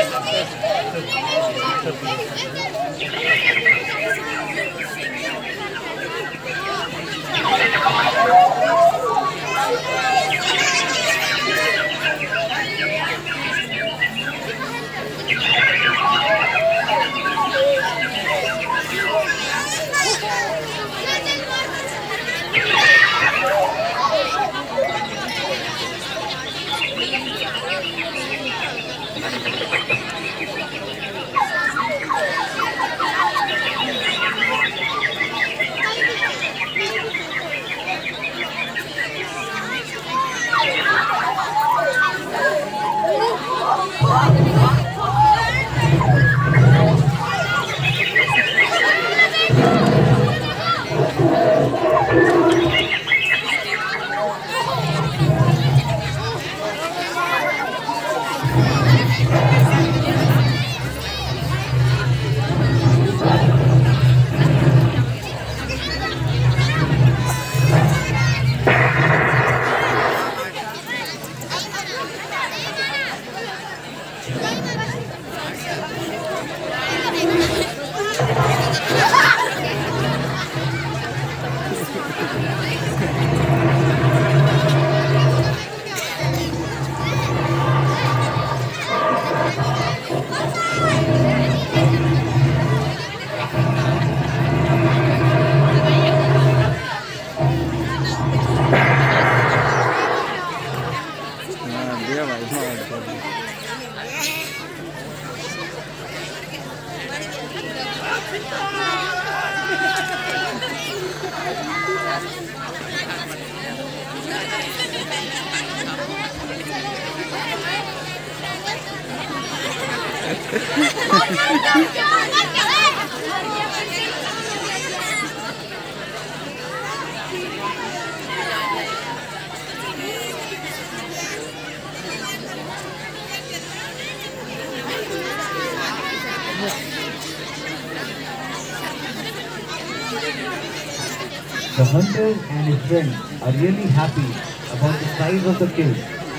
The hunter and his friend are really happy about the size of the kill.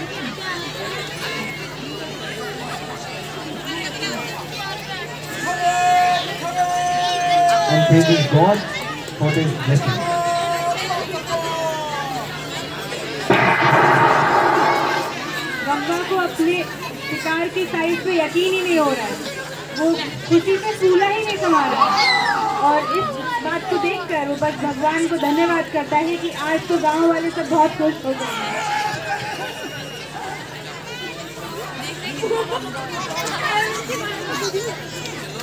And praises God for his blessing. गम्मा को अपने शिकार की size पे यकीन ही नहीं हो रहा है, वो खुशी से फूला ही नहीं समा रहा है। और इस बात को देखकर वो बस भगवान को धन्यवाद करता है कि आज तो गांव वाले सब बहुत खुश हो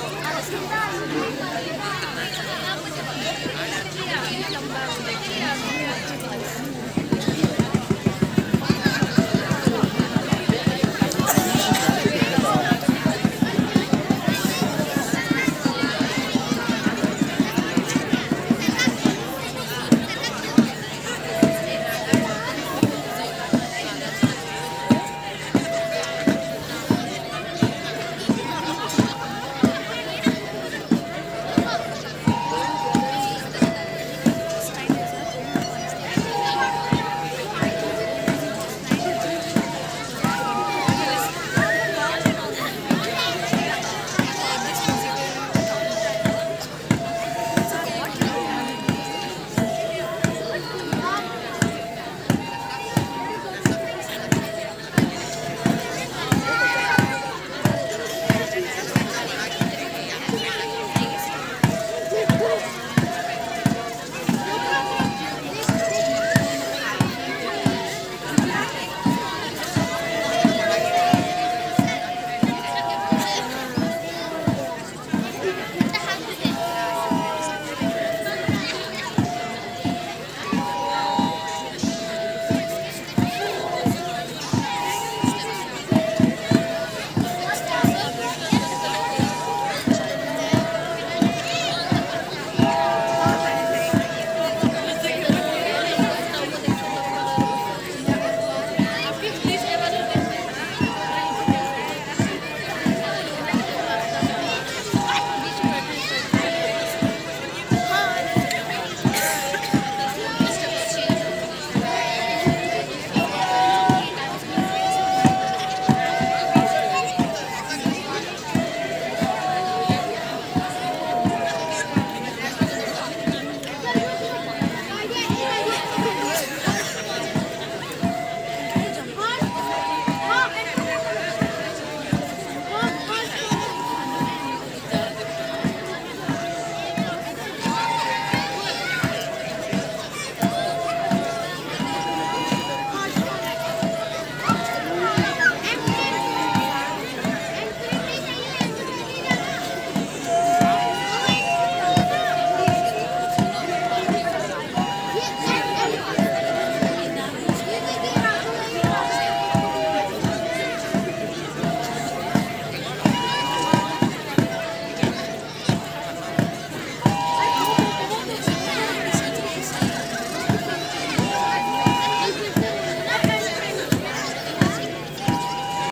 गए।